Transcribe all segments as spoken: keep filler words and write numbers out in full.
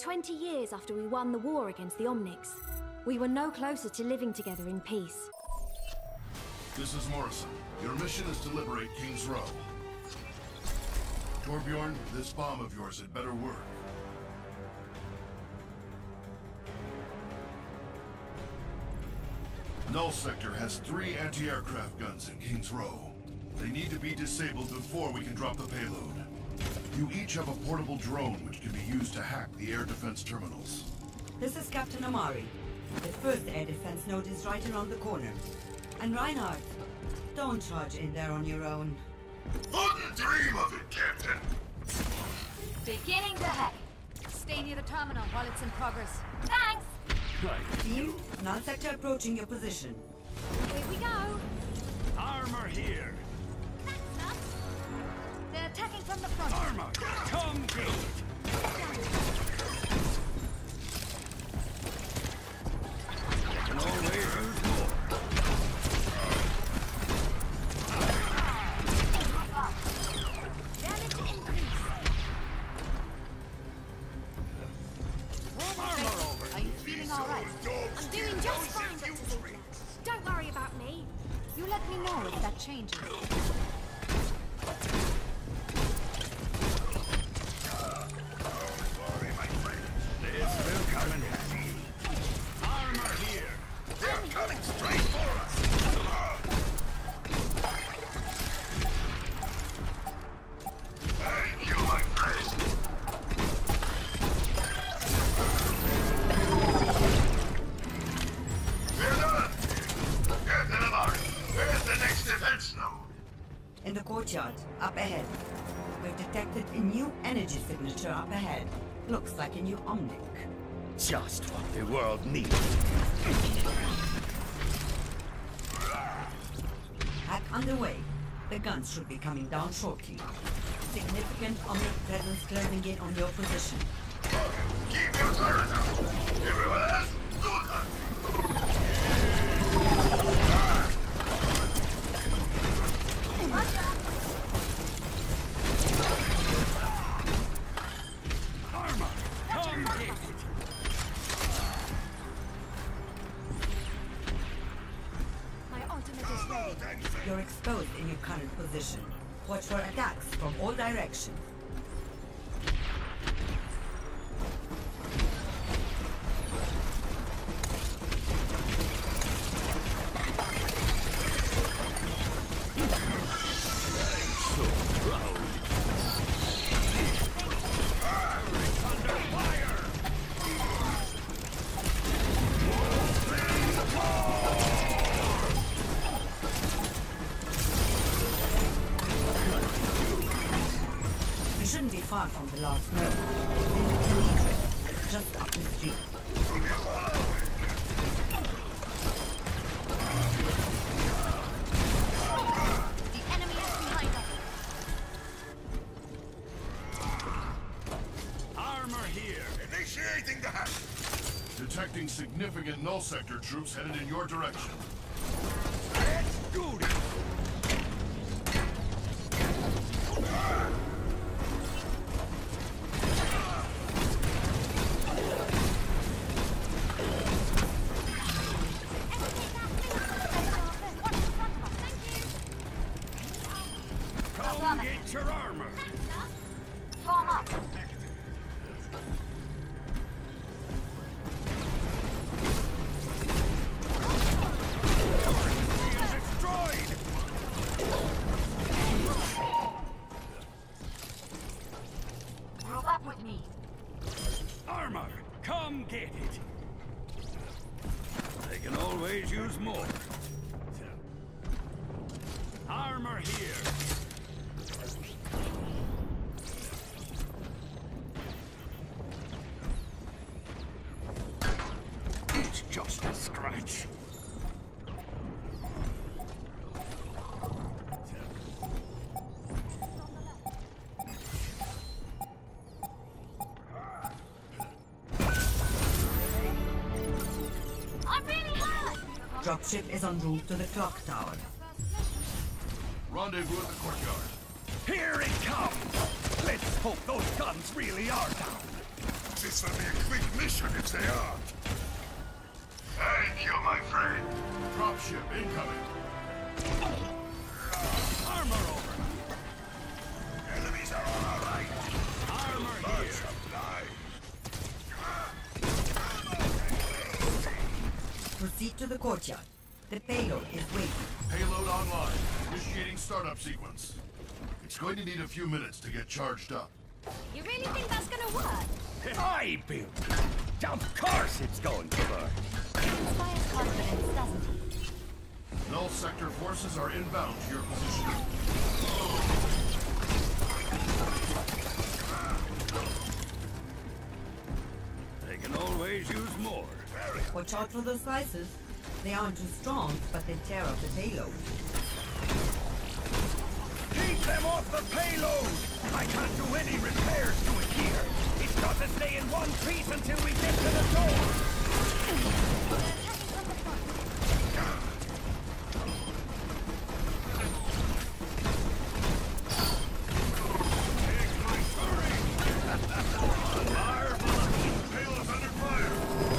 twenty years after we won the war against the Omnics. We were no closer to living together in peace. This is Morrison. Your mission is to liberate King's Row. Torbjorn, this bomb of yours had better work. Null Sector has three anti-aircraft guns in King's Row. They need to be disabled before we can drop the payload. You each have a portable drone which can be used to hack the air defense terminals. This is Captain Amari. The first air defense node is right around the corner. And Reinhardt, don't charge in there on your own. Wouldn't dream of it, Captain! Beginning to hack. Stay near the terminal while it's in progress. Thanks! Right. Team, Null Sector approaching your position. Here we go! Armor here! Thanks, Nuts! They're attacking from the front. Armor! Come get it! Can always use more. Damage increase. Armor over! Are you feeling alright? I'm doing just fine, Doctor Ziegler. Don't worry about me. You let me know if that changes. This will come in handy. Armor here! They're coming straight for us! Thank you, my friend! We're done! Captain Amari, where's the next defense node? In the courtyard, up ahead. We've detected a new energy signature up ahead. Looks like a new Omnic. Just what the world needs. Hack underway. The guns should be coming down shortly. Significant Omnic presence closing in on your position. Keep your turret up! Everyone else, do that! Armor! Come get it! My ultimate is ready. You're exposed in your current position. Watch for attacks from all directions. So proud. Under fire! We shouldn't be far from the last node. It's in the cathedral, just up the street. The enemy is behind us. Armor here! Initiating the hack! Detecting significant Null Sector troops headed in your direction. Let's do this! Come get your armor! Form up. Destroyed! Group up with me. Armor! Come get it! They can always use more. Armor here! It's just a scratch. I'm really hurt! Dropship is en route to the clock tower. Rendezvous at the courtyard. Here it comes! Let's hope those guns really are down. This This will be a quick mission if they aren't. Thank you, my friend. Dropship incoming. Armor over. Enemies are on our right. Armor Blood here. supply. Proceed to the courtyard. The payload is waiting. Payload online. Initiating startup sequence. It's going to need a few minutes to get charged up. You really think that's gonna work? I built it. Of course it's going to work. Inspires confidence, doesn't it? Null sector forces are inbound to your position. They can always use more. Watch out for those slices. They aren't too strong, but they tear up the payload. Keep them off the payload! I can't do any repairs to it here. It's got to stay in one piece until we get to the door. Payload's under fire.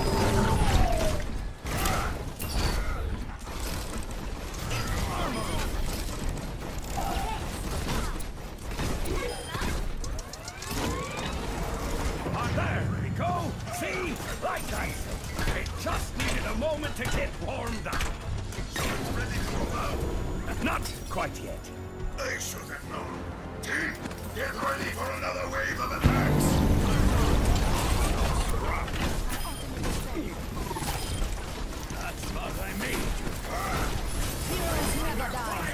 Ah, there we go. See? Like I said, it just needed a moment to get warmed up. So it's ready to move out. Not quite yet. They should have known. Team, get ready for another wave of attacks. That's what I made. Heroes never die.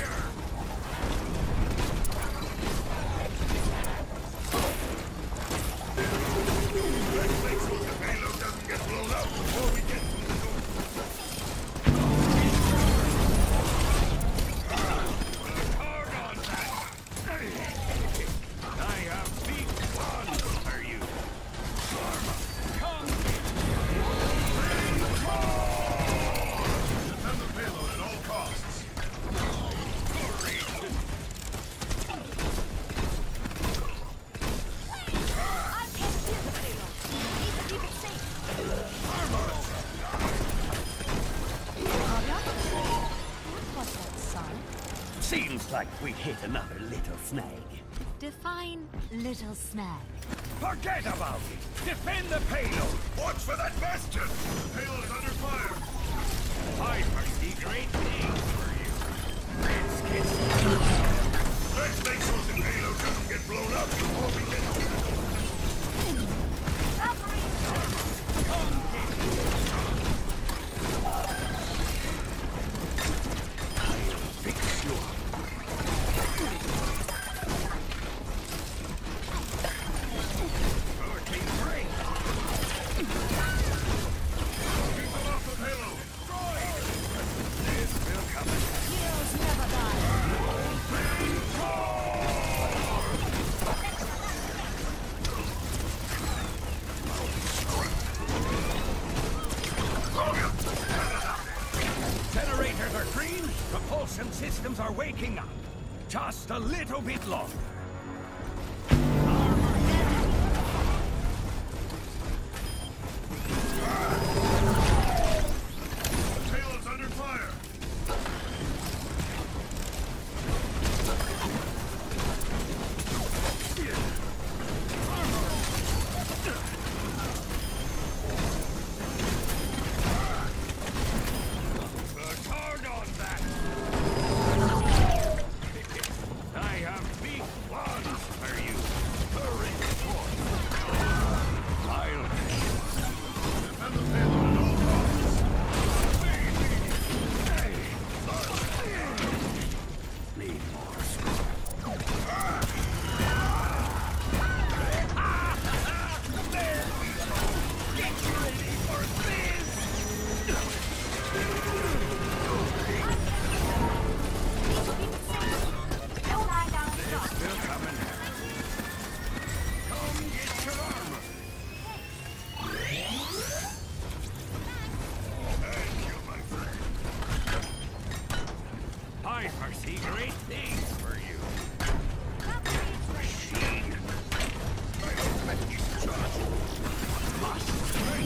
Let's make sure the payload doesn't get blown up before we get to the door. Hard on that. I have big fun for you. Come. Defend the payload at all costs. I can't hear the payload. Need to keep it safe. What's that sound? Seems like we hit another little snag. Define little snag. Forget about it. Defend the payload. Watch for that bastion! The payload is under fire! I foresee great things for you. Let's get Let's make sure the payload doesn't get blown up before we get to the door. fix you up. Working great. Keep them off the payload! This will come. Heroes never die. Generators are green. Propulsion systems are waking up. Just a little bit longer. The payload's under fire! Work hard on that. I have big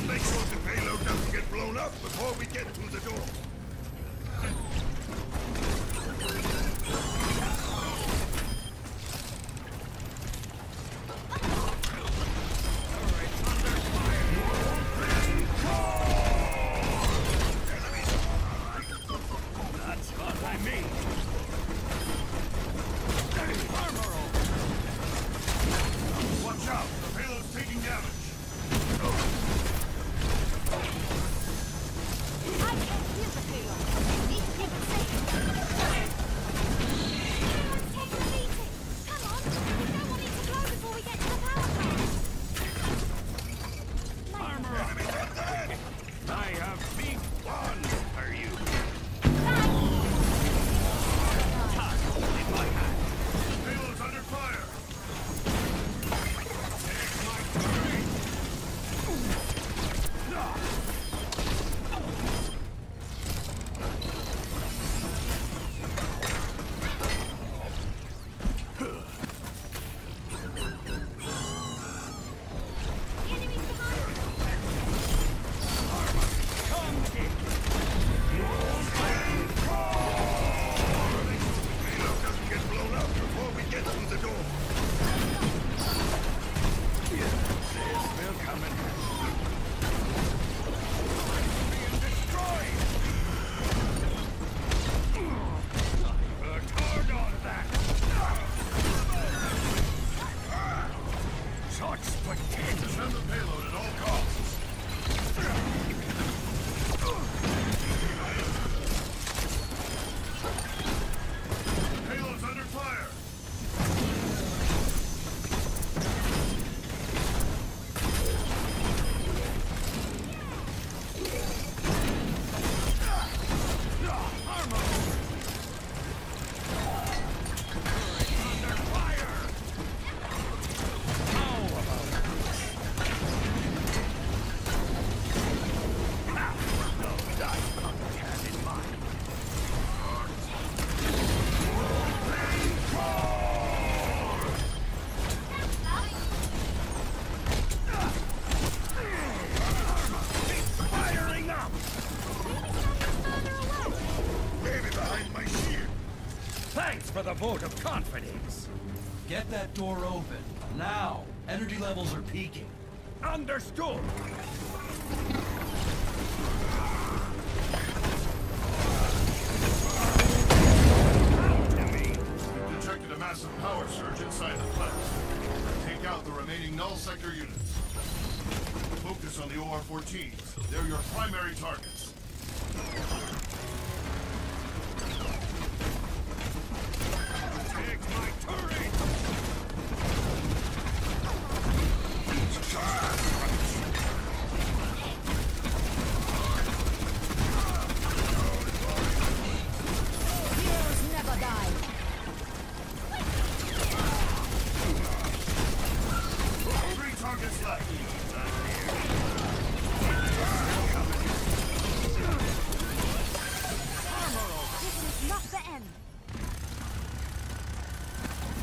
make sure the payload doesn't get blown up before we get through the door. That's what I mean. Watch out! The payload's taking damage! I can't feel the payload. Need to keep it safe. Payload's taking a beating. Come on. We don't want it to blow before we get to the power plant. Light them out. Enemies on that! I have big one for you. In my hand. Payload's under fire! Take my turret! Enemies behind us. Come get payload doesn't get blown up before we get through the door. They're still coming. Being destroyed. I worked hard on that. Such potential. Defend the payload at all costs! Payload's under fire! Under fire. How about it? Ha! No, that's not what you had in mind. It's firing up! Maybe behind my shield. Thanks for the vote of confidence. Get that door open. Now. Energy levels are peaking. Understood. We've detected a massive power surge inside the plant. Take out the remaining null sector units. Focus on the O R fourteens. They're your primary targets. Take my turret! Heroes never die. Three targets left. This is not the end.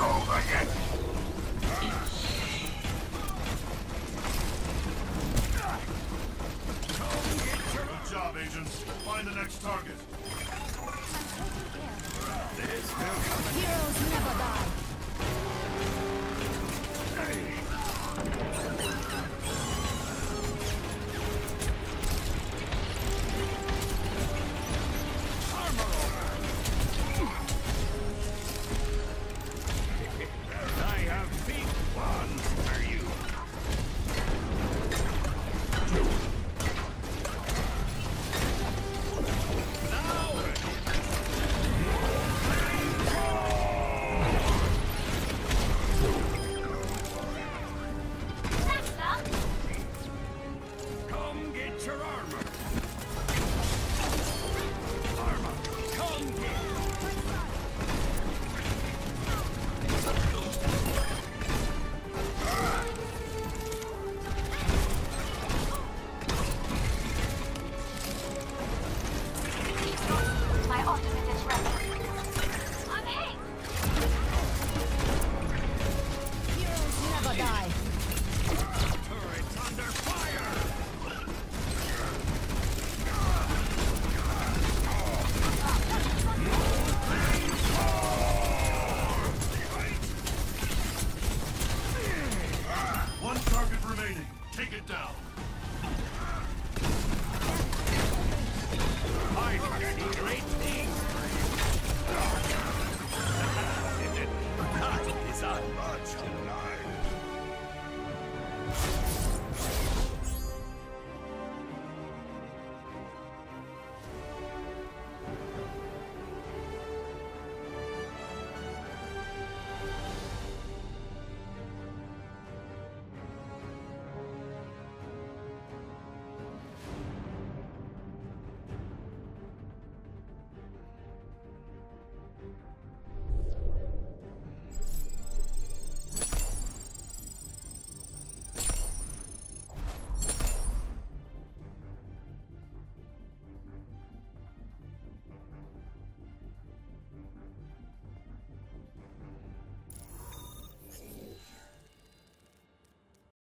over yet! Good job, agents. Find the next target.